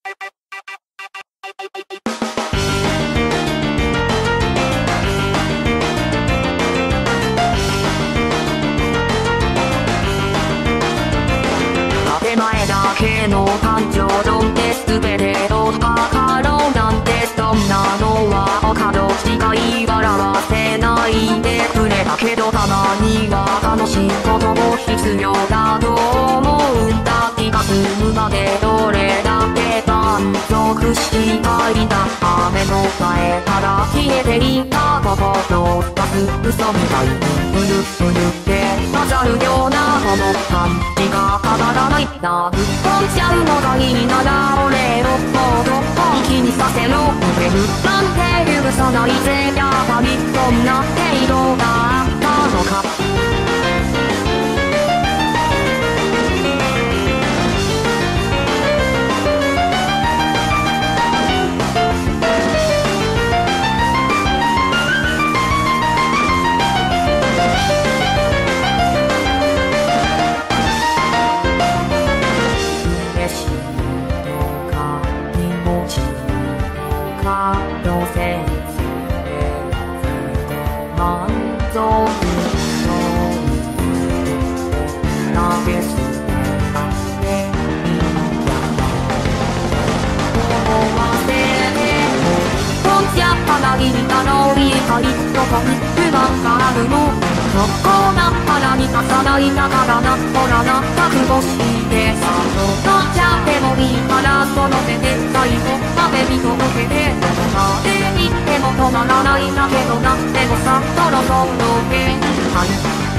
建前だけの感情論で全てを測ろうなんてそんなのは他のしか言い表せないでくれ。だけどたまには楽しいことも必要だと思うんだ。気が済むまでどれだけ満足したいんだ。雨の前から消えていた心が嘘みたいにうぬうぬって混ざるようなこの感じが変わらない。なぶっこんじゃうのがいいなら俺をもっと本気にさせろ。触れるなんて許さないぜ。やはりそんな程度だったのか。どうせ満足の投げ捨てていいんだ。思わせてもこんじゃ花にたのいたりどこに不満があるの。そこな腹に重ないながらなほらな覚悟してさどっちゃってもいいからその手で最後まで見届けて。どこまで行っても止まらないんだけどな。でもさそろそろ限界